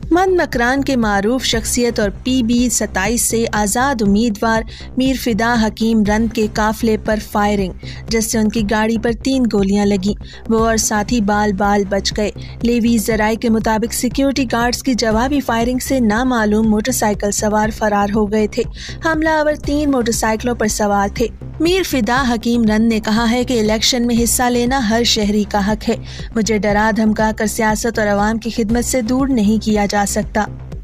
मंद मकरान के मारूफ शख्सियत और PB-27 से आज़ाद उम्मीदवार मीर फिदा हकीम रंद के काफिले पर फायरिंग, जिससे उनकी गाड़ी पर 3 गोलियां लगी। वो और साथी बाल बाल बच गए। लेवी जराये के मुताबिक सिक्योरिटी गार्ड्स की जवाबी फायरिंग से नामालूम मोटरसाइकिल सवार फरार हो गए थे। हमलावर 3 मोटरसाइकिलों पर सवार थे। मीर फिदा हकीम रंद ने कहा है कि इलेक्शन में हिस्सा लेना हर शहरी का हक है। मुझे डरा धमका कर सियासत और अवाम की खिदमत से दूर नहीं किया जा सकता।